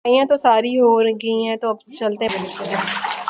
सफाइयाँ तो सारी हो गई हैं, तो अब चलते हैं।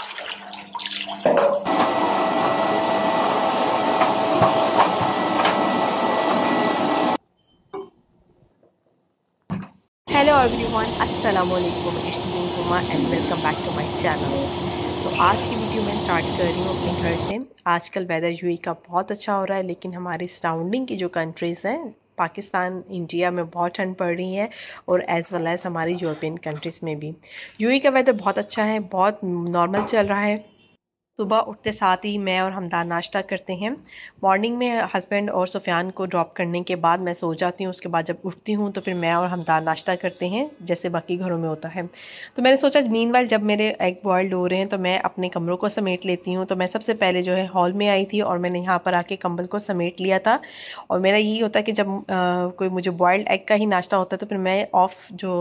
हेलो एवरीवन, अस्सलाम वालेकुम। It's me Huma and welcome back to my channel. तो आज की वीडियो मैं स्टार्ट कर रही हूँ अपने घर से। आजकल वेदर यूएई का बहुत अच्छा हो रहा है, लेकिन हमारी सराउंडिंग की जो कंट्रीज़ हैं, पाकिस्तान, इंडिया में बहुत ठंड पड़ रही है और एज़ वेल एज़ हमारी यूरोपियन कंट्रीज़ में भी। यूएई का वेदर बहुत अच्छा है, बहुत नॉर्मल चल रहा है। सुबह उठते साथ ही मैं और हमदान नाश्ता करते हैं। मॉर्निंग में हस्बैंड और सुफियान को ड्रॉप करने के बाद मैं सो जाती हूँ। उसके बाद जब उठती हूँ तो फिर मैं और हमदान नाश्ता करते हैं, जैसे बाकी घरों में होता है। तो मैंने सोचा मीनवाइल जब मेरे एग बॉयल्ड हो रहे हैं तो मैं अपने कमरों को समेट लेती हूँ। तो मैं सबसे पहले जो है हॉल में आई थी और मैंने यहाँ पर आके कंबल को समेट लिया था। और मेरा यही होता है कि जब कोई मुझे बॉयल्ड एग का ही नाश्ता होता है तो फिर मैं ऑफ जो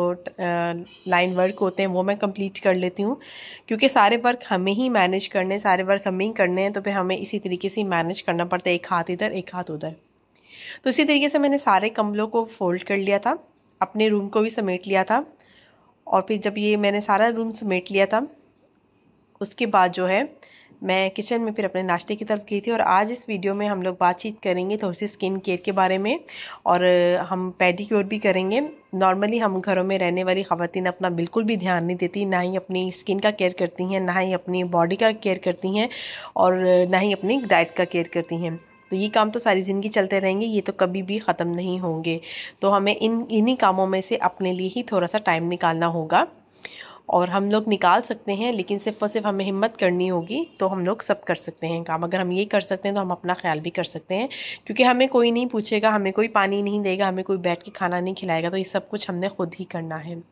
लाइन वर्क होते हैं वो मैं कंप्लीट कर लेती हूँ, क्योंकि सारे वर्क हमें ही मैनेज करने, सारे वर्क हमें ही करने हैं। तो फिर हमें इसी तरीके से मैनेज करना पड़ता है, एक हाथ इधर एक हाथ उधर। तो इसी तरीके से मैंने सारे कम्बलों को फोल्ड कर लिया था, अपने रूम को भी समेट लिया था। और फिर जब ये मैंने सारा रूम समेट लिया था, उसके बाद जो है मैं किचन में फिर अपने नाश्ते की तरफ गई थी। और आज इस वीडियो में हम लोग बातचीत करेंगे थोड़ी सी स्किन केयर के बारे में, और हम पेडिक्योर भी करेंगे। नॉर्मली हम घरों में रहने वाली ख़वातीन अपना बिल्कुल भी ध्यान नहीं देती, ना ही अपनी स्किन का केयर करती हैं, ना ही अपनी बॉडी का केयर करती हैं, और ना ही अपनी डाइट का केयर करती हैं। तो ये काम तो सारी ज़िंदगी चलते रहेंगे, ये तो कभी भी ख़त्म नहीं होंगे। तो हमें इन्हीं कामों में से अपने लिए ही थोड़ा सा टाइम निकालना होगा। और हम लोग निकाल सकते हैं, लेकिन सिर्फ़ और सिर्फ हमें हिम्मत करनी होगी, तो हम लोग सब कर सकते हैं काम। अगर हम ये कर सकते हैं तो हम अपना ख्याल भी कर सकते हैं, क्योंकि हमें कोई नहीं पूछेगा, हमें कोई पानी नहीं देगा, हमें कोई बैठ के खाना नहीं खिलाएगा। तो ये सब कुछ हमने खुद ही करना है।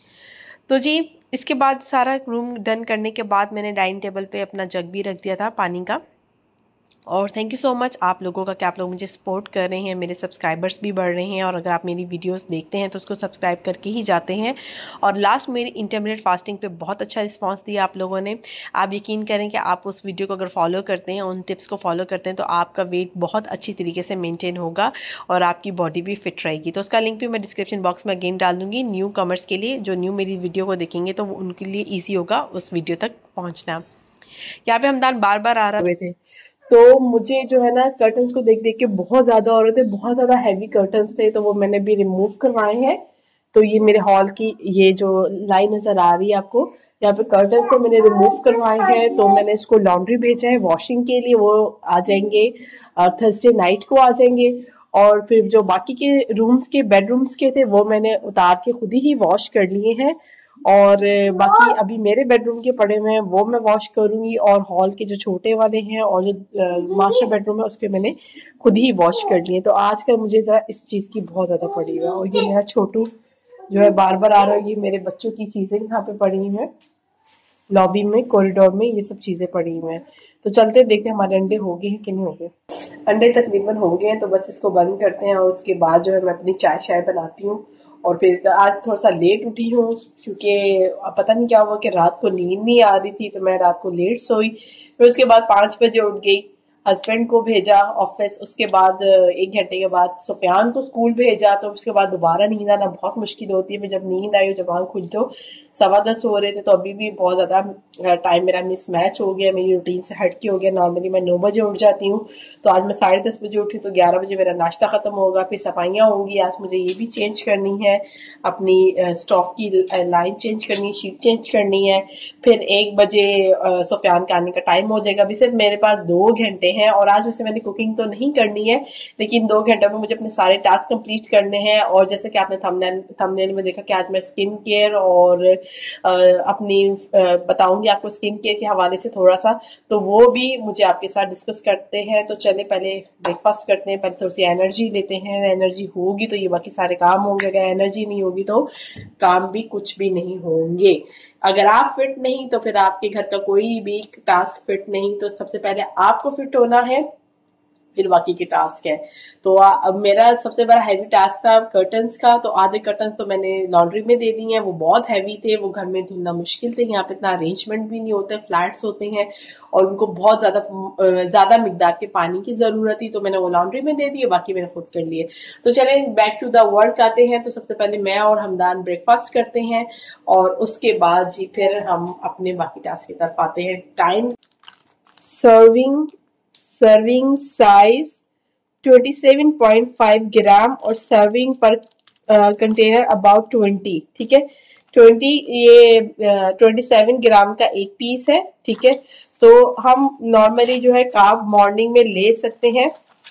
तो जी, इसके बाद सारा रूम डन करने के बाद मैंने डाइनिंग टेबल पे अपना जग भी रख दिया था पानी का। और थैंक यू सो मच आप लोगों का कि आप लोग मुझे सपोर्ट कर रहे हैं, मेरे सब्सक्राइबर्स भी बढ़ रहे हैं। और अगर आप मेरी वीडियोस देखते हैं तो उसको सब्सक्राइब करके ही जाते हैं। और लास्ट मेरी इंटरमीडिएट फास्टिंग पे बहुत अच्छा रिस्पांस दिया आप लोगों ने। आप यकीन करें कि आप उस वीडियो को अगर फॉलो करते हैं, उन टिप्स को फॉलो करते हैं, तो आपका वेट बहुत अच्छी तरीके से मेनटेन होगा और आपकी बॉडी भी फिट रहेगी। तो उसका लिंक भी मैं डिस्क्रिप्शन बॉक्स में अगेन डाल दूँगी। न्यू कमर्स के लिए, जो न्यू मेरी वीडियो को देखेंगे तो उनके लिए ईजी होगा उस वीडियो तक पहुँचना। यहाँ पे हमदान बार बार आ रहे थे, तो मुझे जो है ना कर्टन्स को देख देख के बहुत ज्यादा हो रहे थे, बहुत ज्यादा हैवी कर्टन्स थे, तो वो मैंने भी रिमूव करवाए हैं। तो ये मेरे हॉल की ये जो लाइन नजर आ रही है आपको, यहाँ पे कर्टन्स तो मैंने रिमूव करवाए हैं। तो मैंने इसको लॉन्ड्री भेजा है वॉशिंग के लिए, वो आ जाएंगे थर्सडे नाइट को आ जाएंगे। और फिर जो बाकी के रूम्स के बेडरूम्स के थे वो मैंने उतार के खुद ही वॉश कर लिए हैं। और बाकी अभी मेरे बेडरूम के पड़े हुए हैं, वो मैं वॉश करूंगी। और हॉल के जो छोटे वाले हैं और जो मास्टर बेडरूम है उसके मैंने खुद ही वॉश कर लिए। तो आजकल मुझे जरा इस चीज की बहुत ज्यादा पड़ी हुई है। और ये मेरा छोटू जो है बार बार आ रहा है, ये मेरे बच्चों की चीजें यहाँ पे पड़ी हुई हैं, लॉबी में कॉरिडोर में ये सब चीजें पड़ी हुई हैं। तो चलते देखते हैं हमारे अंडे हो गए हैं कि नहीं हो गए। अंडे तकरीबन हो गए हैं, तो बस इसको बंद करते हैं और उसके बाद जो है मैं अपनी चाय शाय बनाती हूँ। और फिर आज थोड़ा सा लेट उठी हूँ, क्योंकि पता नहीं क्या हुआ कि रात को नींद नहीं आ रही थी, तो मैं रात को लेट सोई। फिर उसके बाद 5 बजे उठ गई, हस्बैंड को भेजा ऑफिस। उसके बाद 1 घंटे के बाद सुफियान को स्कूल भेजा। तो उसके बाद दोबारा नींद आना बहुत मुश्किल होती है। फिर जब नींद आई, जब आँख खुली तो 10:15 हो रहे थे। तो अभी भी बहुत ज्यादा टाइम मेरा मिसमैच हो गया, मेरी रूटीन से हटके हो गया। नॉर्मली मैं 9 बजे उठ जाती हूँ, तो आज मैं 10:30 बजे उठी, तो 11 बजे मेरा नाश्ता खत्म होगा, फिर सफाइयाँ होंगी। आज मुझे ये भी चेंज करनी है, अपनी स्टोव की लाइन चेंज करनी है, शीट चेंज करनी है। फिर 1 बजे सुफियान के आने का टाइम हो जाएगा। अभी सिर्फ मेरे पास 2 घंटे हैं, और आज वैसे मैंने कुकिंग तो नहीं करनी है, लेकिन 2 घंटों में मुझे अपने सारे टास्क कंप्लीट करने हैं। और जैसे कि आपने थंबनेल में देखा कि आज मैं स्किन केयर और अपनी बताऊंगी आपको स्किन केयर के हवाले से थोड़ा सा, तो वो भी मुझे आपके साथ डिस्कस करते हैं। तो चले पहले ब्रेकफास्ट करते हैं, पहले थोड़ी सी एनर्जी लेते हैं। एनर्जी होगी तो ये बाकी सारे काम होंगे, अगर एनर्जी नहीं होगी तो काम भी कुछ भी नहीं होंगे। अगर आप फिट नहीं तो फिर आपके घर का कोई भी टास्क फिट नहीं। तो सबसे पहले आपको फिट होना है, फिर बाकी के टास्क है। तो अब मेरा सबसे बड़ा हैवी टास्क था कर्टन्स का, तो आधे कर्टन्स तो मैंने लॉन्ड्री में दे दिए हैं, वो बहुत हैवी थे, वो घर में धुलना मुश्किल थे, यहाँ पे इतना अरेंजमेंट भी नहीं होता, फ्लैट्स होते हैं और उनको बहुत ज्यादा मिकदार के पानी की जरूरत थी, तो मैंने वो लॉन्ड्री में दे दिए, बाकी मैंने खुद कर लिए। तो चले बैक टू द वर्क आते हैं। तो सबसे पहले मैं और हमदान ब्रेकफास्ट करते हैं और उसके बाद जी फिर हम अपने बाकी टास्क की तरफ आते हैं। टाइम सर्विंग साइज 27.5 ग्राम और सर्विंग पर कंटेनर अबाउट 20, ठीक है। 20 ये 27 ग्राम का एक पीस है, ठीक है। तो हम नॉर्मली जो है कार्ब मॉर्निंग में ले सकते हैं,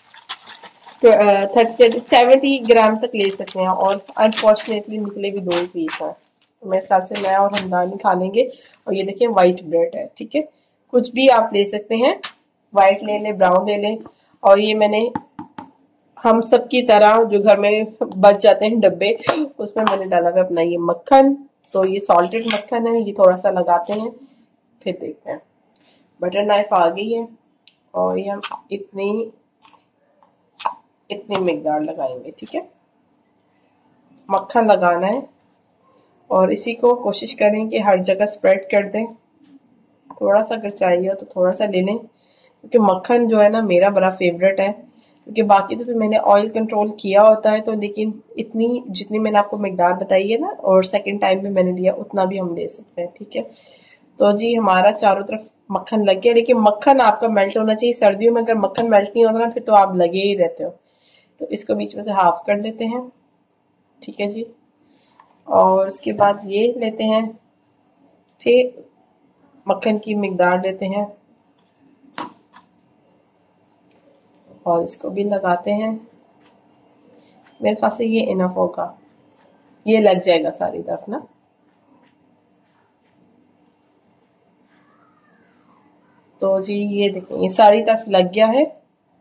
70 ग्राम तक ले सकते हैं, और अनफॉर्चुनेटली निकले भी 2 पीस हैं, तो मेरे ख्याल से मैं और हमदानी खा लेंगे। और ये देखिए व्हाइट ब्रेड है, ठीक है, कुछ भी आप ले सकते हैं, व्हाइट ले लें, ब्राउन ले लें। और ये मैंने हम सब की तरह जो घर में बच जाते हैं डब्बे, उसमें मैंने डाला हुआ अपना ये मक्खन। तो ये सॉल्टेड मक्खन है, ये थोड़ा सा लगाते हैं, फिर देखते हैं। बटर नाइफ आ गई है और ये हम इतनी मिकदार लगाएंगे, ठीक है। मक्खन लगाना है और इसी को कोशिश करें कि हर जगह स्प्रेड कर दें। थोड़ा सा अगर चाहिए हो तो थोड़ा सा ले लें, क्योंकि मक्खन जो है ना मेरा बड़ा फेवरेट है, क्योंकि बाकी तो फिर मैंने ऑयल कंट्रोल किया होता है, तो लेकिन इतनी जितनी मैंने आपको मिकदार बताई है ना, और सेकंड टाइम भी मैंने लिया उतना भी हम ले सकते हैं, ठीक है। तो जी हमारा चारों तरफ मक्खन लग गया, लेकिन मक्खन आपका मेल्ट होना चाहिए। सर्दियों में अगर मक्खन मेल्ट नहीं होता ना, फिर तो आप लगे ही रहते हो। तो इसको बीच में से हाफ कर लेते हैं, ठीक है जी। और उसके बाद ये लेते हैं, फिर मक्खन की मिकदार लेते हैं और इसको भी लगाते हैं। मेरे ख्याल से ये इनफ होगा, ये लग जाएगा सारी तरफ ना। तो जी ये देखें, ये सारी तरफ लग गया है।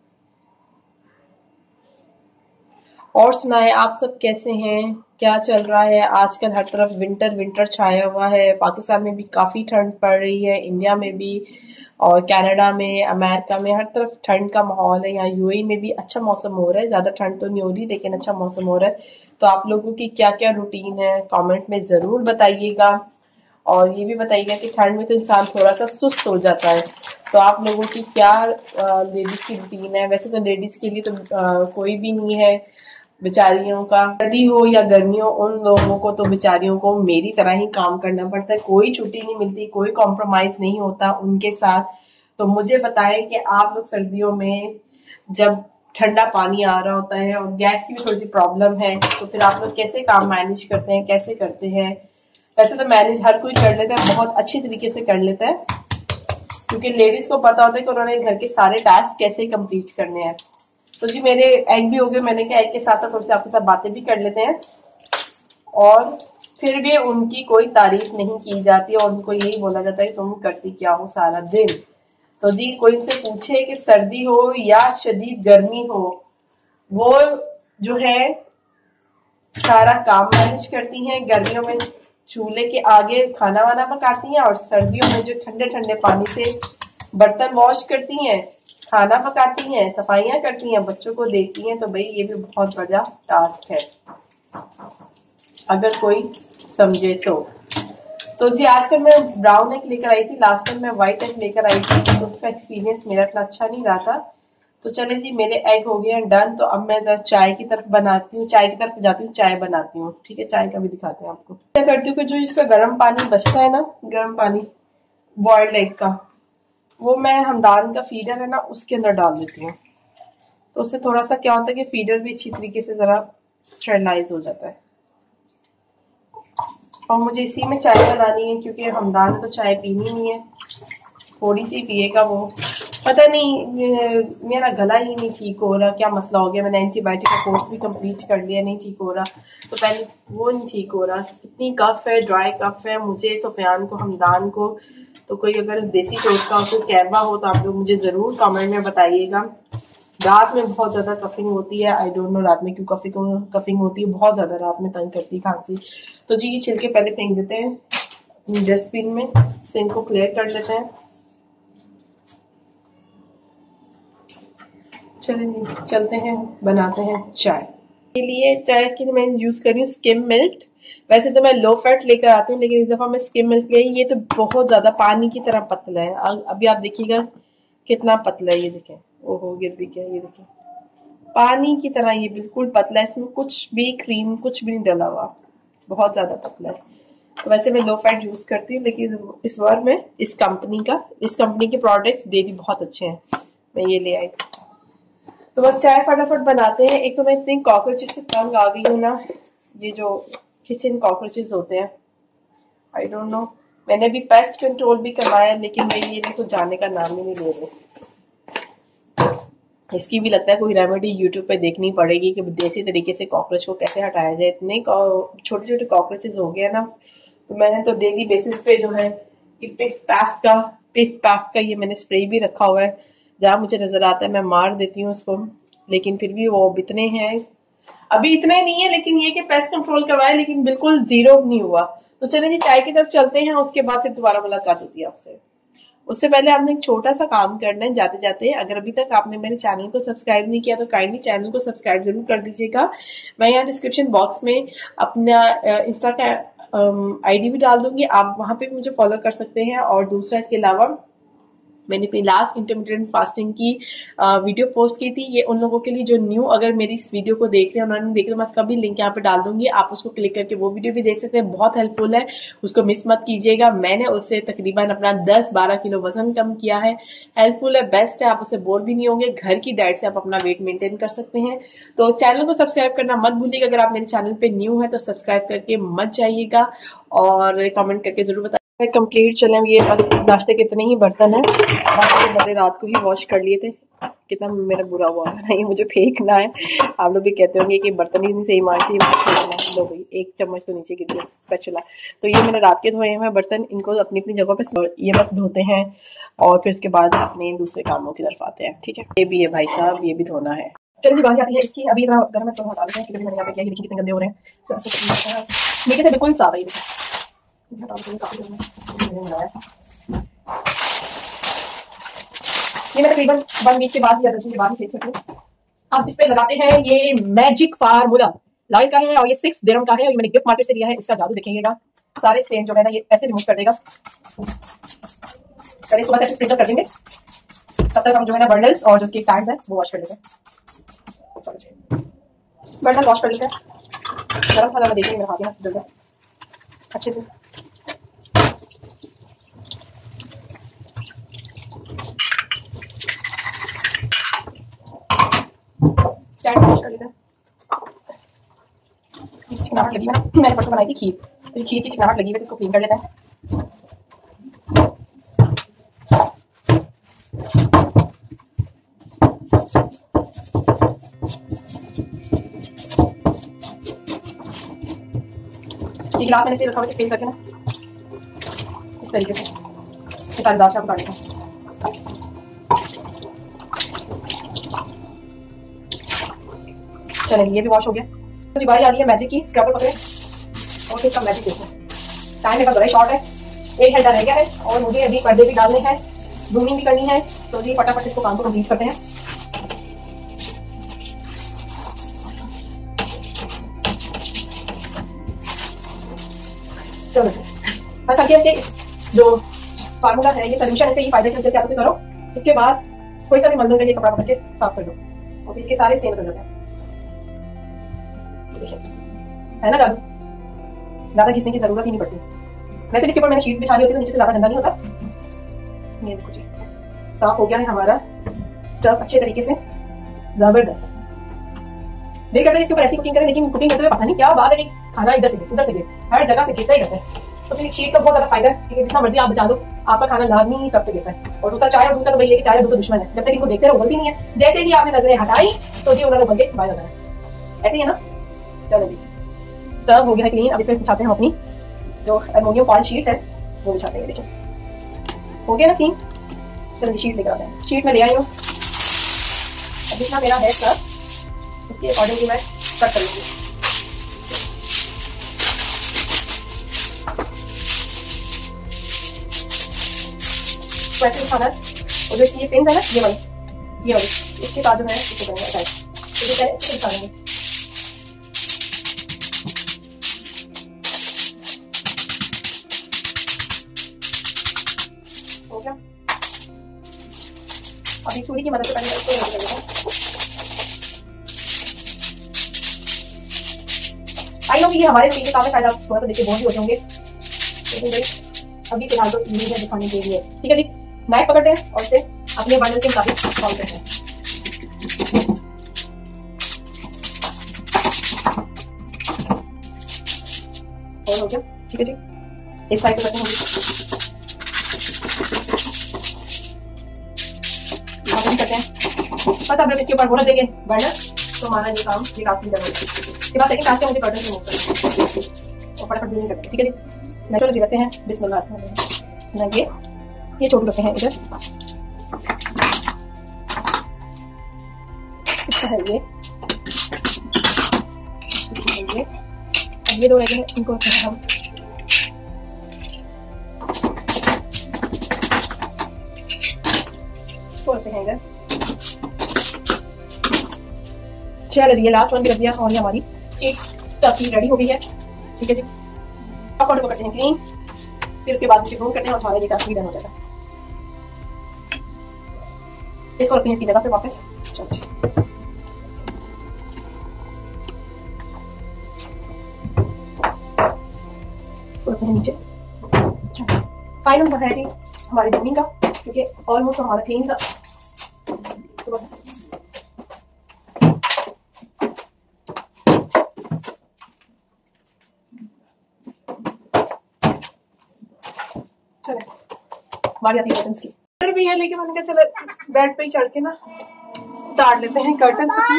और सुनाए आप सब कैसे हैं, क्या चल रहा है? आजकल हर तरफ विंटर छाया हुआ है। पाकिस्तान में भी काफी ठंड पड़ रही है, इंडिया में भी, और कनाडा में, अमेरिका में, हर तरफ ठंड का माहौल है। यहाँ यूएई में भी अच्छा मौसम हो रहा है, ज्यादा ठंड तो नहीं हो रही लेकिन अच्छा मौसम हो रहा है। तो आप लोगों की क्या क्या रूटीन है कमेंट में जरूर बताइएगा, और ये भी बताइएगा कि ठंड में तो इंसान थोड़ा सा सुस्त हो जाता है, तो आप लोगों की क्या लेडीज की रूटीन है। वैसे तो लेडीज के लिए तो कोई भी नहीं है बेचारियों का, सर्दी हो या गर्मी हो, उन लोगों को तो बेचारियों को मेरी तरह ही काम करना पड़ता है, कोई छुट्टी नहीं मिलती, कोई कॉम्प्रोमाइज नहीं होता उनके साथ। तो मुझे बताएं कि आप लोग सर्दियों में जब ठंडा पानी आ रहा होता है और गैस की भी थोड़ी सी प्रॉब्लम है, तो फिर आप लोग कैसे काम मैनेज करते हैं, कैसे करते हैं? वैसे तो मैनेज हर कोई कर लेता है, बहुत अच्छी तरीके से कर लेता है, क्योंकि लेडीज को पता होता है कि उन्होंने घर के सारे टास्क कैसे कंप्लीट करने हैं। तो जी मेरे एग भी हो गए, मैंने क्या एग के साथ साथ थोड़ी सी आपके साथ बातें भी कर लेते हैं। और फिर भी उनकी कोई तारीफ नहीं की जाती और उनको यही बोला जाता है तुम करती क्या हो सारा दिन। तो जी कोई इनसे पूछे कि सर्दी हो या शदीद गर्मी हो, वो जो है सारा काम मैनेज करती हैं। गर्मियों में चूल्हे के आगे खाना वाना पकाती हैं, और सर्दियों में जो ठंडे ठंडे पानी से बर्तन वॉश करती हैं, खाना पकाती हैं, सफाइयां करती हैं, बच्चों को देखती हैं। तो भाई ये भी बहुत बड़ा टास्क है अगर कोई समझे तो जी आजकल मैं ब्राउन एग लेकर आई थी, लास्ट टाइम मैं व्हाइट एग लेकर आई थी, तो उसका एक्सपीरियंस मेरा इतना अच्छा नहीं रहा था। तो चले जी मेरे एग हो गए हैं डन। तो अब मैं जरा चाय की तरफ बनाती हूँ, चाय की तरफ जाती हूँ, चाय बनाती हूँ, ठीक है। चाय का भी दिखाते हैं आपको। क्या करती हूँ कि जो इसका गर्म पानी बचता है ना, गर्म पानी बॉइल्ड एग का, वो मैं हमदान का फीडर है ना उसके अंदर डाल देती हूँ। तो उससे थोड़ा सा क्या होता है कि फीडर भी अच्छी तरीके से जरा स्टेरलाइज हो जाता है। और मुझे इसी में चाय बनानी है, क्योंकि हमदान ने तो चाय पीनी नहीं है, थोड़ी सी पिएगा वो। पता नहीं मेरा गला ही नहीं ठीक हो रहा, क्या मसला हो गया। मैंने एंटीबायोटिक का कोर्स भी कंप्लीट कर लिया, नहीं ठीक हो रहा। तो पहले वो नहीं ठीक हो रहा, इतनी कफ है, ड्राई कफ है मुझे, सुफियान को, हमदान को। तो कोई अगर देसी टोटका हो, कोई कहवा हो, तो आप लोग मुझे जरूर कमेंट में बताइएगा। रात में बहुत ज्यादा कफिंग होती है, आई डोंट नो रात में क्यों कफिंग होती है, बहुत ज्यादा रात में तंग करती है खांसी। तो जी ये छिलके पहले फेंक देते हैं डस्टबिन में, से इनको क्लियर कर लेते हैं। चलिए चलते हैं, बनाते हैं चाय। के लिए चाय की मैं यूज़ कर रही हूँ स्किम मिल्क। वैसे तो मैं लो फैट लेकर आती हूँ, लेकिन इस दफ़ा मैं स्किम मिल्क ली। ये तो बहुत ज़्यादा पानी की तरह पतला है। अभी आप देखिएगा कितना पतला है, ये देखें। ओहो, गिर भी गया, ये देखें, पानी की तरह ये बिल्कुल पतला है। इसमें कुछ भी क्रीम कुछ भी नहीं डला हुआ, बहुत ज़्यादा पतला है। तो वैसे मैं लो फैट यूज़ करती हूँ, लेकिन इस बार मैं इस कंपनी के प्रोडक्ट्स डेली बहुत अच्छे हैं, मैं ये ले आई। तो बस चाय फटाफट बनाते हैं। एक तो मैं इतनी कॉकरोचेस से तंग आ गई हूँ ना, ये जो किचन कॉकरोचेस होते हैं, आई डोंट नो। मैंने भी पेस्ट कंट्रोल भी करवाया, लेकिन मैं ये तो जाने का नाम ही नहीं ले रही। इसकी भी लगता है कोई रेमेडी यूट्यूब पे देखनी पड़ेगी कि देसी तरीके से कॉकरोच को कैसे हटाया जाए। इतने छोटे छोटे कॉकरोचेस हो गए ना, तो मैंने तो डेली बेसिस पे जो है पिफ पैफ का ये मैंने स्प्रे भी रखा हुआ है। जहाँ मुझे नजर आता है मैं मार देती हूँ उसको, लेकिन फिर भी वो इतने हैं। अभी इतने नहीं है, लेकिन ये कि पेस्ट कंट्रोल करवाए, लेकिन बिल्कुल जीरो नहीं हुआ। तो चले जी चाय की तरफ चलते हैं, उसके बाद फिर दोबारा मुलाकात होती है आपसे। उससे पहले आपने एक छोटा सा काम करना है जाते जाते। अगर अभी तक आपने मेरे चैनल को सब्सक्राइब नहीं किया तो काइंडली चैनल को सब्सक्राइब जरूर कर दीजिएगा। मैं यहाँ डिस्क्रिप्शन बॉक्स में अपना इंस्टा का आईडी भी डाल दूंगी, आप वहां पे भी मुझे फॉलो कर सकते हैं। और दूसरा, इसके अलावा मैंने अपनी लास्ट इंटरमीडिएट फास्टिंग की वीडियो पोस्ट की थी। ये उन लोगों के लिए जो न्यू अगर मेरी इस वीडियो को देख रहे हैं, उन्होंने देखी, तो मैं उसका भी लिंक यहाँ पे डाल दूंगी। आप उसको क्लिक करके वो वीडियो भी देख सकते हैं, बहुत हेल्पफुल है, उसको मिस मत कीजिएगा। मैंने उससे तकरीबन अपना 10-12 किलो वजन कम किया है। हेल्पफुल है, बेस्ट है, आप उससे बोर भी नहीं होंगे। घर की डाइट से आप अपना वेट मेंटेन कर सकते हैं। तो चैनल को सब्सक्राइब करना मत भूलिएगा। अगर आप मेरे चैनल पे न्यू है तो सब्सक्राइब करके मत जाइएगा, और कमेंट करके जरूर बताइए। कंप्लीट चले, ये बस नाश्ते के इतने ही बर्तन है, बाकी मैंने रात को ही वॉश कर लिए थे। कितना मेरा बुरा हुआ है, ये मुझे फेंकना है। आप लोग भी कहते होंगे कि बर्तन ही नहीं सही मारती, फेंकना है। लो भाई, एक चम्मच तो नीचे गिर गया स्पैचुला। तो ये मैंने रात के धोए हुए बर्तन, इनको अपनी अपनी जगह पे ये बस धोते हैं, और फिर उसके बाद अपने दूसरे कामों की तरफ आते हैं। ठीक है, ये भी है भाई साहब, ये भी धोना है। चलिए बात आती है इसकी। अभी इतना गर्म है, इसको हटा देते हैं, क्योंकि मैंने यहाँ पे किया, देखिए कितने गंदे हो रहे हैं। नीचे से बिल्कुल साफ है, ये मैं तकरीबन 1 वीक के बाद या 10 दिन के बाद ही फेंक सकती हूँ। आप इस पे लगाते हैं ये मैजिक फार्मूला लाइल का है, और ये 6 दिरहम का है, और ये मैंने गिफ्ट मार्केट से लिया है। इसका जादू देखेंगे, सारे स्टेन जो है ना ये ऐसे रिमूव कर देगा। पहले इसको बस ऐसे स्प्रिंकल कर देंगे, तब तक हम जो है ना बर्नल्स और जो उसके टैग्स हैं वो वॉश कर लेंगे। बर्नल वॉश कर लेते हैं, गर्म खाना में देखिए मेरा हाथ में जल्द अच्छे से। स्टैंड वॉश कर लेते हैं। चिकनाहट लगी है ना, मैंने परसों बनाई थी खीर, तो खीर की चिकनाहट लगी हुई है, तो इसको क्लीन कर लेते हैं। एक गिलास मैंने इसे रखा हुआ है, क्लीन करके ना इस तरीके से सारी दाल चावल डाल देते हैं। चलिए ये भी वॉश हो गया। तो बारी आ रही है मैजिक की, स्क्रबर पकड़े और इसका मैजिक देखो। टाइम मेरा बड़ा शॉर्ट है, 1 घंटा रह गया है, और मुझे अभी पर्दे भी डालने हैं, ग्रूमिंग भी करनी है। तो जी फटाफट इसको काम को कंप्लीट करते हैं। चलो बस आगे ऐसे जो फार्मूला है, ये सोल्यूशन है, ये फायदे के आप उसे करो। इसके बाद कोई सा भी मलदों का ये कपड़ा पकड़ के साफ कर दो, और इसके सारे स्टेन कर देते हैं। है ना जादू, ज्यादा घिसने की जरूरत ही नहीं पड़ती। वैसे इसके ऊपर मैंने शीट बिछा दी होती है, तो नीचे से ज्यादा गंदा नहीं होता। ये देखो जी, साफ हो गया है हमारा स्टफ अच्छे तरीके से, जबरदस्त। दिल करता है इसके ऊपर ऐसी कुकिंग करें, लेकिन कुकिंग करते हुए पता नहीं क्या बात है कि खाना इधर से गिर उधर से गिर, हर जगह से गिरता ही रहता है। तो फिर शीट का बहुत ज्यादा फायदा है, क्योंकि जितना मर्जी आप बचा लो, आपका खाना लाजमी सब पे गिरता है। और दूसरा चाय और दूध का तो भैया कि चाय और दूध का दुश्मन है, जब तक इनको देखते रहो गलती नहीं है। जैसे ही आपने नजरें हटाई तो जी उन्होंने बन के बाहर जाना है, ऐसे ही है ना। चलो जी, स्टव हो गया है क्लीन। अब इसमें बिछाते हैं अपनी जो एल्युमिनियम फॉइल शीट है, वो बिछाते हैं। देखिए हो गया ना क्लीन। चलो शीट लेकर आते हैं। शीट में ले आई हूँ, अब जितना मेरा है स्टफ उसके अकॉर्डिंगली मैं कट कर लूँगी। वैसे बिछाना है, और जो ये पिन है ना, ये वाली ये वाली, इसके बाद जो है इसको करेंगे अटैच, तो पहले इसको निकालेंगे। हो गया। अभी छुरी की मदद से पहले इसको रेडी करेंगे। आई नो कि ये हमारे रूटीन के काफी फायदा थोड़ा सा देखिए बोर भी हो जाएंगे, लेकिन भाई अभी फिलहाल तो ये है दिखाने के लिए। ठीक है जी, नाइफ पकड़ते हैं और इसे अपने बंडल के मुताबिक तोल करते हैं। और हो गया। ठीक है जी, इस साइड पे करते हैं। करते हैं बस। अब इसके ऊपर मोहर देंगे बर्नर, तो हमारा ये काम ये काफी जरूरत है। इसके बाद सेकंड टास्क है मुझे कर्टन रिमूव करना और फटाफट ब्लीडिंग करते हैं। ठीक है जी, नेचुरल जी करते हैं। बिस्मिल्लाह ना, ये छोटू रखते हैं इधर, इसका है ये, अब ये दो रह गए, इनको रखते हैं हम। इसको रखते हैं इधर। चलो जी, ये लास्ट वन भी रख दिया और ये हमारी चीज स्टफी रेडी हो गई है। ठीक है जी, पॉपकॉर्न को करते हैं क्लीन, फिर उसके बाद ग्रूम करते हैं और हमारा ये टास्क भी डन हो जाएगा। इसको रखते हैं इसकी जगह पे वापस। चलो जी, इसको रखते हैं नीचे। फाइनल है जी हमारी जमीन का, क्योंकि ऑलमोस्ट हमारा क्लीन था। चले बारी आती है कर्टन्स की। भी है, लेकिन मैंने कहा चलो बेड पे ही चढ़ के ना उतार लेते हैं कर्टन से,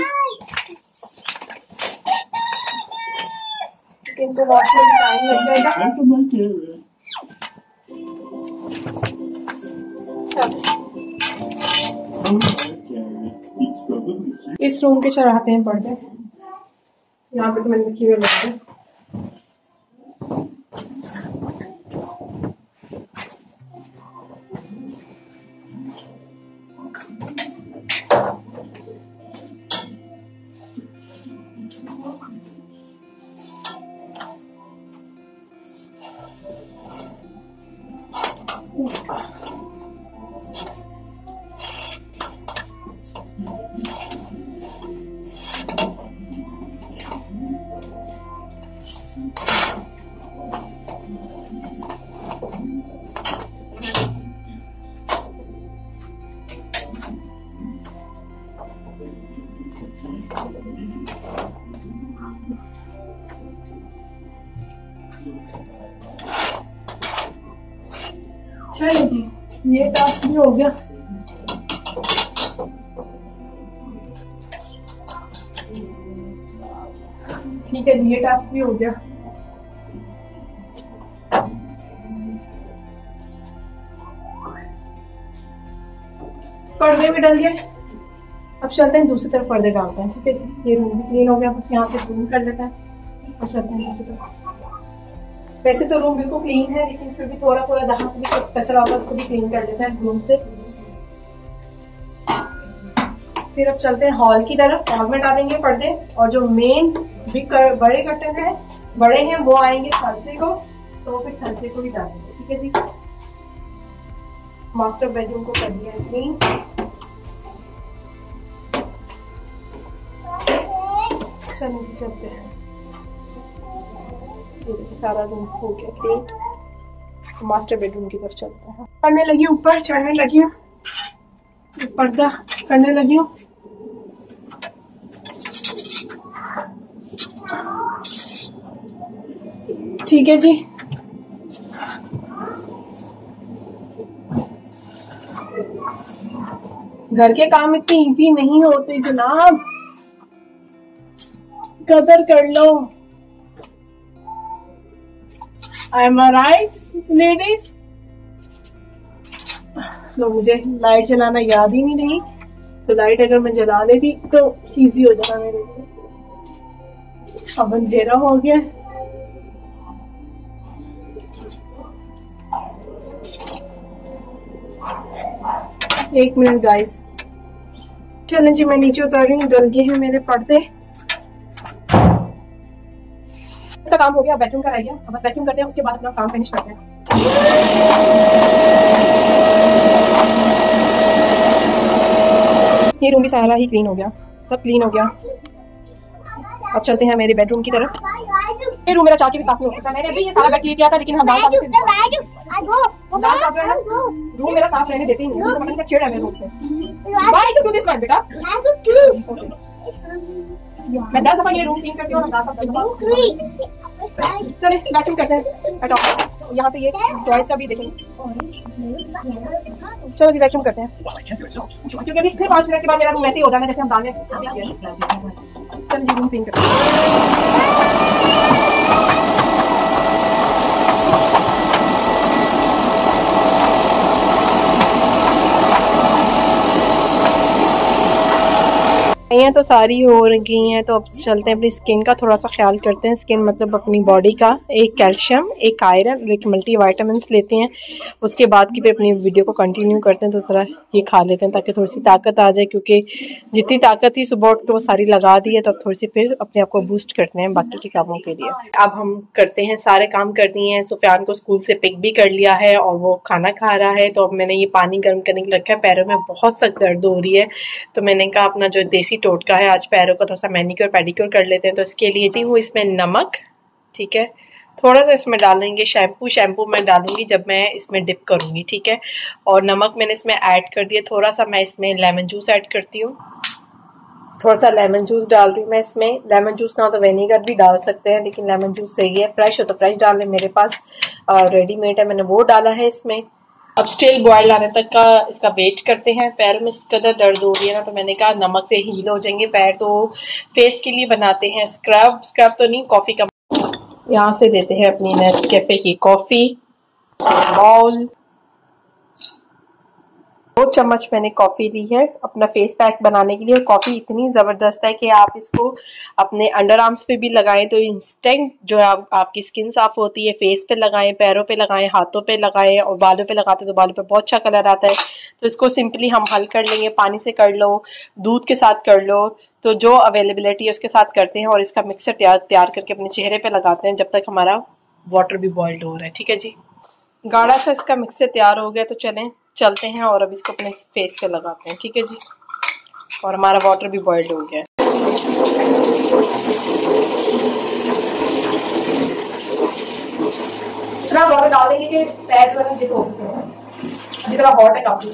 इनको वॉश में भी टाइम लग जाएगा। इस रूम के चढ़ाते हैं पर्दे, यहाँ पे तो मैंने रखी हुई है। चलिए जी, ये टास्क भी हो गया। ठीक है जी, ये टास्क भी हो गया। पर्दे भी डल गए, अब चलते हैं दूसरी तरफ पर्दे डालते हैं। ठीक है जी, ये रूम भी क्लीन हो गया, बस यहाँ से क्लीन कर लेते हैं और चलते हैं दूसरी तरफ। वैसे तो रूम बिल्कुल क्लीन है, लेकिन फिर भी थोड़ा थोड़ा जहाँ से भी कचरा होगा उसको भी क्लीन कर लेते हैं रूम से। फिर अब चलते हैं हॉल की तरफ। हॉल में डालेंगे पर्दे, और जो मेन बड़े कर्टन है, बड़े हैं, वो आएंगे थर्सडे को, तो फिर थर्सडे को भी डालेंगे। ठीक है जी, मास्टर बेडरूम को कर दिया क्लीन। चलिए जी, चलते हैं। ये देखिए सारा रूम हो गया क्लीन, मास्टर बेडरूम की तरफ चलते हैं। पढ़ने लगी, ऊपर चढ़ने लगी हूँ, पर्दा करने लगी हूँ। ठीक है जी, घर के काम इतने इजी नहीं होते जनाब, कदर कर लो। Am I right, ladies? तो मुझे लाइट जलाना याद ही नहीं रही, तो लाइट अगर मैं जला लेती तो इजी हो जाता मेरे लिए। अब अंधेरा हो गया। एक मिनट गाइस, चलें जी, मैं नीचे उतर रही हूँ, डल गए हैं मेरे पर्दे। इसका काम हो गया, वैक्यूम का रह गया, अब बस वैक्यूम करते हैं, उसके बाद अपना काम फिनिश करते हैं। ये रूम भी सारा ही क्लीन हो गया, सब क्लीन हो गया। अब चलते हैं मेरे बेडरूम की तरफ। ये रूम मेरा चाह के भी काफी हो सकता है। मैंने अभी ये सारा बेड क्लीन किया था, लेकिन हम दाल रूम मेरा साफ रहने देते ही नहीं, मतलब का चिड़ है मेरे रूम से। Why you do this one, बेटा? मैं 10 दफा ये रूम क्लीन करती हूँ, चले वैक्यूम करते हैं। यहाँ पे ये टॉयज का भी देखेंगे, चलो जी वैक्यूम करते हैं, क्योंकि अभी फिर 5 मिनट के बाद मेरा रूम ऐसे ही हो जाना जैसे हम दाल में। चलो जी रूम क्लीन करते हैं। हैं तो सारी हो गई हैं, तो अब चलते हैं अपनी स्किन का थोड़ा सा ख्याल करते हैं। स्किन मतलब अपनी बॉडी का, एक कैल्शियम, एक आयरन, एक मल्टी वाइटामिन लेते हैं। उसके बाद की फिर अपनी वीडियो को कंटिन्यू करते हैं। तो थोड़ा ये खा लेते हैं ताकि थोड़ी सी ताकत आ जाए, क्योंकि जितनी ताकत थी सुबह उठ के वो सारी लगा दी है, तो अब थोड़ी सी फिर अपने आप को बूस्ट करते हैं बाकी के कामों के लिए। अब हम करते हैं, सारे काम कर दिए हैं। सुफियान को स्कूल से पिक भी कर लिया है और वो खाना खा रहा है। तो अब मैंने ये पानी गर्म करने के लिए रखा है। पैरों में बहुत सख्त दर्द हो रही है, तो मैंने कहा अपना जो देसी टोटका है, आज पैरों का थोड़ा सा मैनिक्योर पेडिक्योर कर लेते हैं। तो इसके लिए हूँ इसमें नमक, ठीक है, थोड़ा सा इसमें डालेंगे शैम्पू मैं डालूंगी जब मैं इसमें डिप करूंगी, ठीक है। और नमक मैंने इसमें ऐड कर दिया। थोड़ा सा मैं इसमें लेमन जूस ऐड करती हूँ, थोड़ा सा लेमन जूस डाल रही हूँ मैं इसमें। लेमन जूस ना हो तो विनेगर भी डाल सकते हैं, लेकिन लेमन जूस सही है। फ्रेश हो तो फ्रेश डाल लें, मेरे पास रेडीमेड है, मैंने वो डाला है इसमें। अब स्टिल बॉयल आने तक का इसका वेट करते हैं। पैर में इस कदर दर्द हो रही है ना, तो मैंने कहा नमक से हील हो जाएंगे पैर। तो फेस के लिए बनाते हैं स्क्रब तो नहीं, कॉफ़ी का। यहाँ से देते हैं अपनी नेस्कैफे की कॉफ़ी बाउल। 2 चम्मच मैंने कॉफ़ी ली है अपना फेस पैक बनाने के लिए। और कॉफ़ी इतनी ज़बरदस्त है कि आप इसको अपने अंडर आर्म्स पे भी लगाएं तो इंस्टेंट जो आपकी स्किन साफ़ होती है। फेस पे लगाएं, पैरों पे लगाएं, हाथों पे लगाएं, और बालों पे लगाते तो बालों पे बहुत अच्छा कलर आता है। तो इसको सिंपली हम हल कर लेंगे, पानी से कर लो, दूध के साथ कर लो, तो जो अवेलेबिलिटी है उसके साथ करते हैं। और इसका मिक्सर तैयार करके अपने चेहरे पर लगाते हैं जब तक हमारा वाटर भी बॉइल्ड हो रहा है, ठीक है जी। गाढ़ा सा इसका मिक्सर तैयार हो गया, तो चलते हैं और अब इसको अपने फेस पे लगाते हैं, ठीक है जी। और हमारा वाटर भी बॉइल्ड हो गया है। इतना वाटर डाल देंगे कि पैर जो है डिप हो सकते हैं, जितना हॉट है काफी।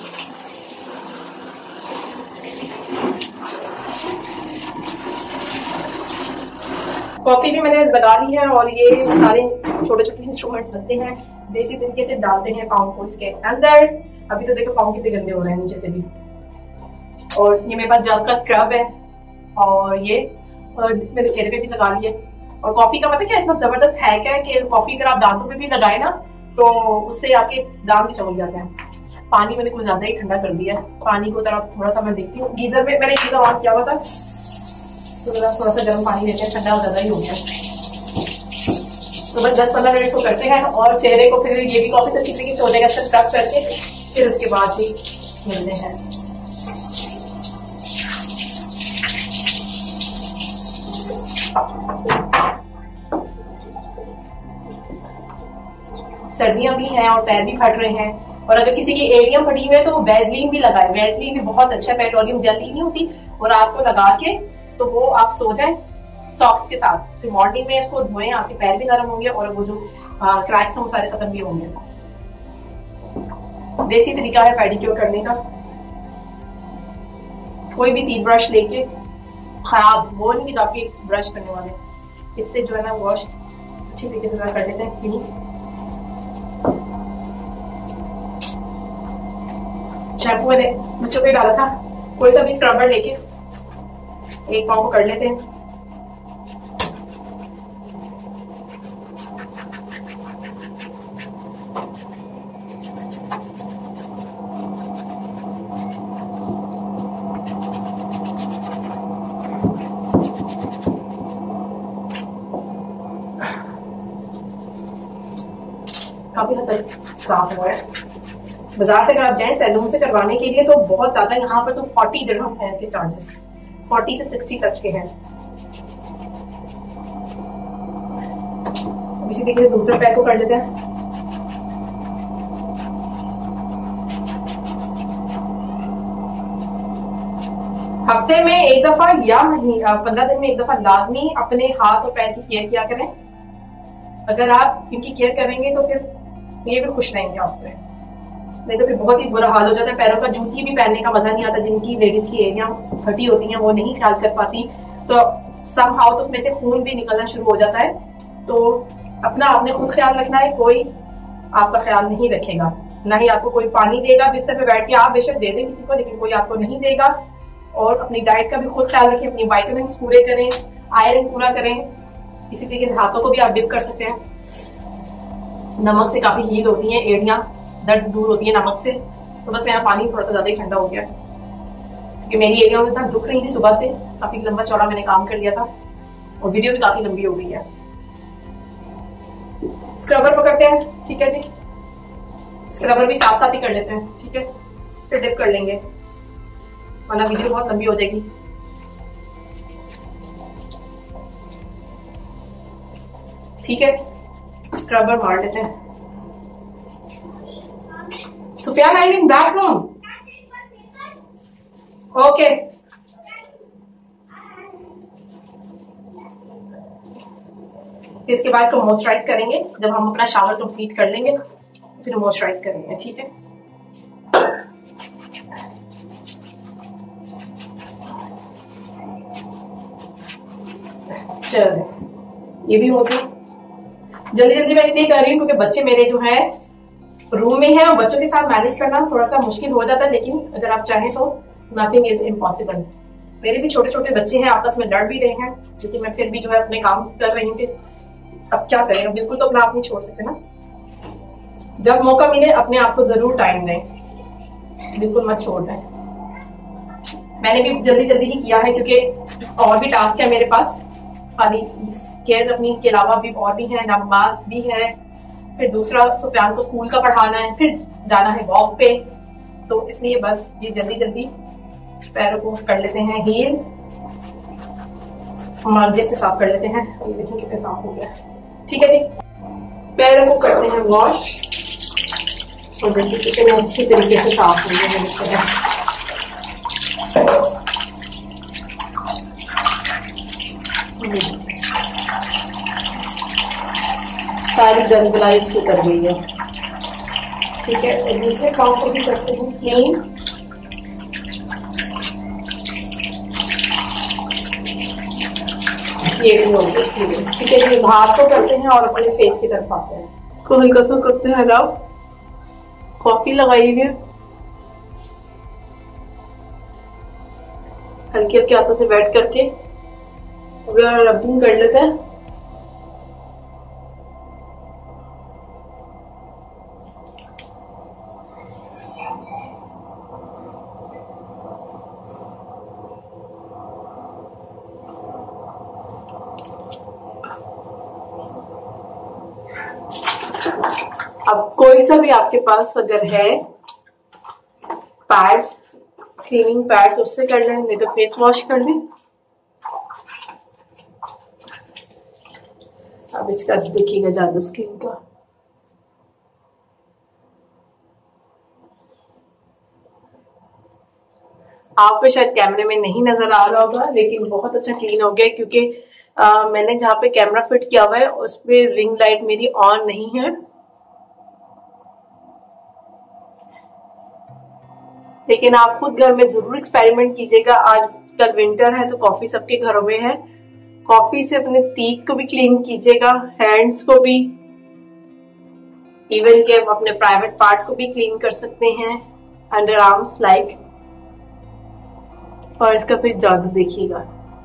कॉफी भी मैंने लगा ली है, और ये सारे छोटे छोटे इंस्ट्रूमेंट्स रखते हैं, देसी तरीके से डालते हैं पाँव को इसके अंदर। अभी तो देखो पाँव कितने गंदे हो रहे हैं नीचे से भी। और ये मेरे पास डव का स्क्रब है, और ये और मेरे चेहरे पे भी लगा लिया। और कॉफी का पता क्या इतना जबरदस्त है क्या कि कॉफी अगर आप दांतों पे भी लगाए ना, तो उससे आपके दांत भी चमक जाते हैं। पानी मैंने कुछ ज्यादा ही ठंडा कर दिया है। पानी को थोड़ा सा मैं देखती हूँ, गीजर में मैंने गीजर ऑन किया हुआ था, तो थोड़ा सा गर्म पानी देते हैं, ठंडा ज्यादा ही हो गया। तो बस 10-15 मिनट को करते हैं, और चेहरे को फिर ये भी कॉफी से अच्छी तरीके से हो जाएगा, स्क्रब करके फिर उसके बाद भी मिलते हैं। सर्दियां भी हैं और पैर भी फट रहे हैं, और अगर किसी की एरियम फटी हुई है तो वैसलीन भी लगाए। वैसलीन भी बहुत अच्छा, पेट्रोलियम जल्दी नहीं होती, और रात को लगा के तो वो आप सो जाए सॉक्स के साथ, फिर मॉर्निंग में इसको धोएं, आपके पैर भी नरम होंगे और वो जो क्रैक्स हैं वो सारे खत्म भी होंगे। देसी तरीका है पेडिक्योर करने का। कोई भी टीथ ब्रश लेके, खराब वो नहीं कि आपके ब्रश करने वाले, इससे जो है ना वॉश अच्छी तरीके से कर लेते हैं क्लीन। शैम्पू मैंने बच्चों को डाला था, कोई सा भी स्क्रबर लेके एक पाँव को कर लेते हैं। काफी हद तक साफ हुआ है। बाजार से अगर आप जाएं सैलून से करवाने के लिए तो बहुत ज्यादा, यहाँ पर तो 40 दिरहम है इसके चार्जेस, 40 से 60 तक के हैं। इसी तरीके से दूसरे पैक को कर लेते हैं। हफ्ते में एक दफा या नहीं 15 दिन में एक दफा लाजमी अपने हाथ और पैर की केयर किया करें। अगर आप इनकी केयर करेंगे तो फिर ये भी खुश रहेंगे उससे, नहीं तो फिर बहुत ही बुरा हाल हो जाता है। पैरों का जूती भी पहनने का मजा नहीं आता। जिनकी लेडीज की एरिया फटी होती हैं वो नहीं ख्याल कर पाती, तो समहाउ तो उसमें से खून भी निकलना शुरू हो जाता है। तो अपना आपने खुद ख्याल रखना है, कोई आपका ख्याल नहीं रखेगा, ना ही आपको कोई पानी देगा बिस्तर पे बैठ के। आप बेशक दे दें किसी को, लेकिन कोई आपको नहीं देगा। और अपनी डाइट का भी खुद ख्याल रखें, अपनी विटामिन पूरे करें, आयरन पूरा करें। इसी तरीके से हाथों को भी आप डिप कर सकते हैं, नमक से काफी हील होती है एड़ियां, दर्द दूर होती है नमक से। तो बस मेरा पानी थोड़ा सा ज्यादा ही ठंडा हो गया क्योंकि मेरी एरिया में इतना दुख रही थी सुबह से, काफी लंबा चौड़ा मैंने काम कर लिया था और वीडियो भी काफी लंबी हो गई है। स्क्रबर पकड़ते हैं, ठीक है जी। स्क्रबर भी साथ साथ ही कर लेते हैं, ठीक है, फिर डिप कर लेंगे वरना वीडियो बहुत लंबी हो जाएगी। ठीक है, स्क्रबर मार लेते हैं। Sufiyan, I mean back room. Okay, इसके बाद इसको मॉइस्चराइज करेंगे। जब हम अपना शावर कंप्लीट कर लेंगे फिर मॉइस्चराइज करेंगे, ठीक है। चलो, ये भी हो गया। जल्दी जल्दी मैं इसलिए कर रही हूँ क्योंकि बच्चे मेरे जो है रूम में हैं और बच्चों के साथ मैनेज करना थोड़ा सा मुश्किल हो जाता है, लेकिन अगर आप चाहें तो नथिंग इज इम्पॉसिबल। मेरे भी छोटे छोटे बच्चे हैं, आपस में लड़ भी रहे हैं, लेकिन मैं फिर भी जो है अपने काम कर रही हूँ कि अब क्या करें। बिल्कुल तो अपना आप नहीं छोड़ सकते ना। जब मौका मिले अपने आप को जरूर टाइम दें, बिल्कुल मत छोड़ दें। मैंने भी जल्दी जल्दी ही किया है क्योंकि और भी टास्क है मेरे पास, खाली केयर अपनी के अलावा भी और भी है, नमाज भी है, फिर दूसरा सुफियान को स्कूल का पढ़ाना है, फिर जाना है वॉक पे। तो इसलिए बस ये जल्दी जल्दी पैरों को कर लेते हैं हील, मांजे से साफ कर लेते हैं। ये देखिए कितने साफ हो गया, ठीक है जी। पैरों को करते हैं वॉश और देखिए कितने अच्छी तरीके से साफ हो गए हैं। सारी गंदलाई इसकी कर गई है, ठीक है। और दूसरे पाँव को भी करते हैं क्लीन। ये भी हो गया, ठीक है जी। हाथ को करते हैं और अपने फेस की तरफ आते हैं, को हल्का सा करते हैं रब। कॉफी लगाइए, हल्के हल्के हाथों से वेट करके अगर रबिंग कर लेते हैं। अब कोई सा भी आपके पास अगर है पैड, क्लीनिंग पैड, तो उससे कर लें, नहीं तो फेस वॉश कर लें। अब इसका देखिएगा जादू स्किन का। आप पे शायद कैमरे में नहीं नजर आ रहा होगा, लेकिन बहुत अच्छा क्लीन हो गया क्योंकि मैंने जहाँ पे कैमरा फिट किया हुआ है उस पे रिंग लाइट मेरी ऑन नहीं है। लेकिन आप खुद घर में जरूर एक्सपेरिमेंट कीजिएगा। आजकल विंटर है तो कॉफी सबके घरों में है। कॉफी से अपने टीथ को भी क्लीन कीजिएगा, हैंड्स को भी, इवन के अपने प्राइवेट पार्ट को भी क्लीन कर सकते हैं, अंडर आर्म्स लाइक। और इसका फिर जादू देखिएगा,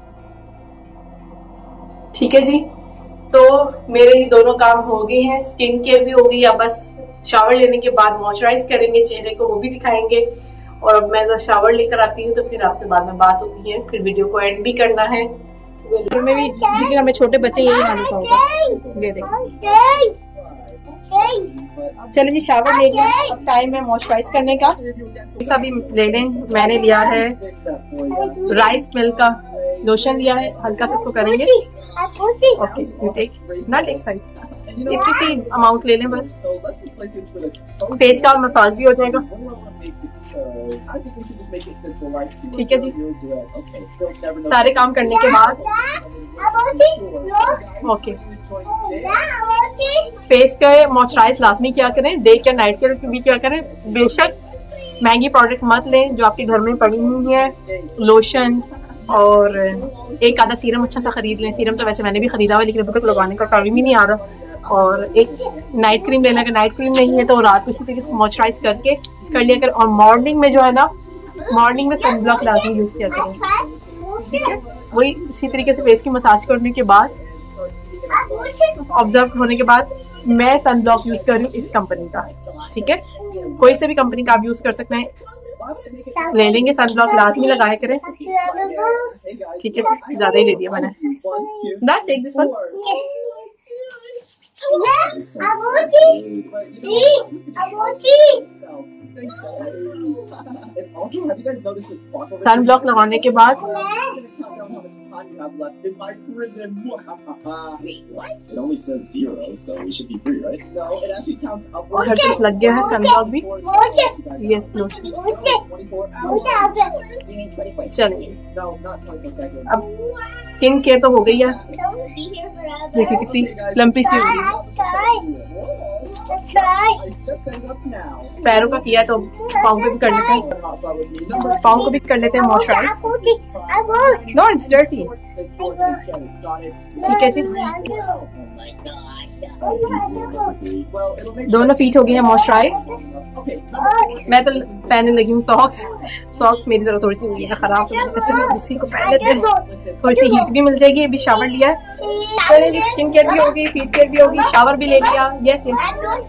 ठीक है जी। तो मेरे ये दोनों काम हो गए हैं, स्किन केयर भी हो गई। अब बस शावर लेने के बाद मॉइस्चराइज करेंगे चेहरे को, वो भी दिखाएंगे। और अब मैं शावर लेकर आती हूँ तो फिर आपसे बाद में बात होती है, फिर वीडियो को एंड भी करना है। में भी हमें छोटे बच्चे यही हाल होता होगा। दे दे चलिए जी शावर ले लिया, अब टाइम है मॉइस्चराइज करने का। ऐसा भी ले लें, मैंने लिया है राइस मिल्क का लोशन लिया है, हल्का सा इसको करेंगे। Okay you take not take side, इतनी सी अमाउंट ले लें बस, फेस का मसाज भी हो जाएगा। ठीक है जी, सारे काम करने के बाद ओके फेस का मॉइस्चराइज लाजमी क्या करें, डे या नाइट के भी क्या करें। बेशक महंगी प्रोडक्ट मत लें जो आपके घर में पड़ी हुई है, लोशन और एक आधा सीरम अच्छा सा खरीद लें। सीरम तो वैसे मैंने भी खरीदा हुआ लेकिन अभी तक लगाने का टाइम ही नहीं आ रहा। और एक नाइट क्रीम लेना, अगर नाइट क्रीम नहीं है तो रात को इसी तरीके से मॉइस्चराइज करके कर लिया कर। और मॉर्निंग में जो है ना, मॉर्निंग में सनब्लॉक लाजमी यूज किया करें। ठीक है, वही इसी तरीके से फेस की मसाज करने के बाद, ऑब्जर्व होने के बाद, मैं सनब्लॉक यूज कर रही हूँ इस कंपनी का। ठीक है, कोई से भी कंपनी का आप यूज कर सकते हैं, ले लेंगे सनब्लॉक लाजमी लगाया करें। ठीक है, ज्यादा ही ले दिया मैंने। That take this one. Sunblock लगाने के बाद हर चीज लग गया है, सनब्लॉक भी। Yes lotion. चलिए अब स्किन केयर तो हो गई है, देखिए कितनी लंपी सी हो गई है। पैरों का किया तो पाँव को भी कर लेते हैं, पाँव को भी कर लेते हैं मॉइस्चराइज। No it's dirty. ठीक है जी, दोनों फीट हो गए हैं मॉइस्चराइज। मैं तो पहनने लगी हूँ सॉक्स। सॉक्स मेरी तरफ थोड़ी सी हुई है खराब, तो इसी को पहन लेते हैं, थोड़ी सी हीट भी मिल जाएगी। अभी शावर लिया है, चलिए स्किन केयर भी होगी, फीट केयर भी होगी, शावर भी ले लिया। यस यस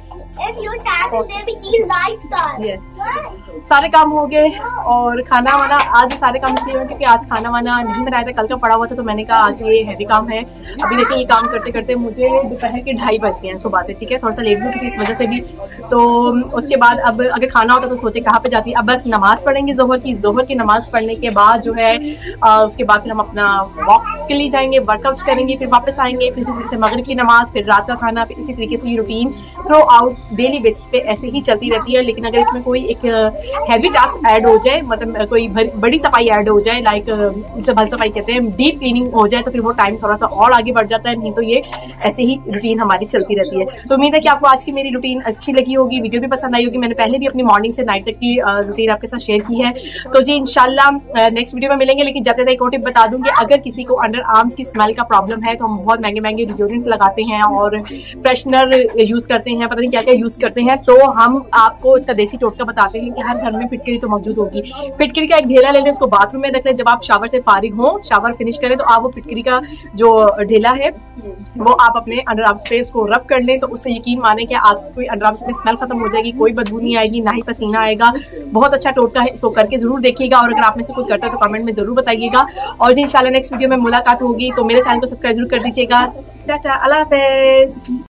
सारे काम हो गए। और खाना वाना आज सारे काम इसलिए हुए क्योंकि आज खाना वाना नहीं बनाया था, कल का पड़ा हुआ था, तो मैंने कहा आज ये हैवी काम है। अभी देखिए ये काम करते करते मुझे दोपहर के 2:30 बज गए हैं सुबह से। ठीक है, थोड़ा सा लेट भी उठी थी इस वजह से भी। तो उसके बाद अब अगर खाना होता तो सोचे कहाँ पे जाती, अब बस नमाज पढ़ेंगे जोहर की नमाज पढ़ने के बाद जो है उसके बाद फिर हम अपना वॉक के लिए जाएंगे, वर्कआउट करेंगे, फिर वापस आएंगे, फिर इसी तरीके से मगरिब की नमाज, फिर रात का खाना, फिर इसी तरीके से ये routine throughout daily basis पे ऐसे ही चलती रहती है। लेकिन अगर इसमें कोई एक हैवी टास्क ऐड हो जाए, मतलब कोई बड़ी सफाई ऐड हो जाए, लाइक इसे भल सफाई कहते हैं, डीप क्लीनिंग हो जाए, तो फिर वो टाइम थोड़ा सा और आगे बढ़ जाता है। नहीं तो ये ऐसे ही रूटीन हमारी चलती रहती है। तो उम्मीद है कि आपको आज की मेरी रूटीन अच्छी लगी होगी, वीडियो भी पसंद आई होगी। मैंने पहले भी अपनी मॉर्निंग से नाइट तक की रूटीन आपके साथ शेयर की है। तो जी इंशाल्लाह नेक्स्ट वीडियो में मिलेंगे। लेकिन जाते एक और टिप बता दूंगी, अगर किसी को अंडर आर्म्स की स्मेल का प्रॉब्लम है तो हम बहुत महंगे महंगे डिओड्रेंट लगाते हैं और फ्रेशनर यूज करते हैं, पता नहीं क्या क्या यूज करते हैं। तो हम आपको इसका देसी टोटका बताते हैं कि हर घर में फिटकरी तो मौजूद होगी। फिटकरी का एक ढेला ले लें, उसको बाथरूम में रख लें। जब आप शावर से फारिग हो, शावर फिनिश करें, तो आप वो फिटकरी का जो ढेला है वो आप अपने अंडर आर्म्स पे उसको रब कर लें। तो उससे यकीन माने कि आपको अंडर आर्म्स में स्मेल खत्म हो जाएगी, कोई बदबू नहीं आएगी, ना ही पसीना आएगा। बहुत अच्छा टोटका है, इसको करके जरूर देखिएगा। और अगर आप में से कोई करता है तो कमेंट में जरूर बताइएगा। और जी इंशाल्लाह नेक्स्ट वीडियो में मुलाकात होगी, तो मेरे चैनल को सब्सक्राइब जरूर कर दीजिएगा। टाटा, अल्लाह हाफिज़।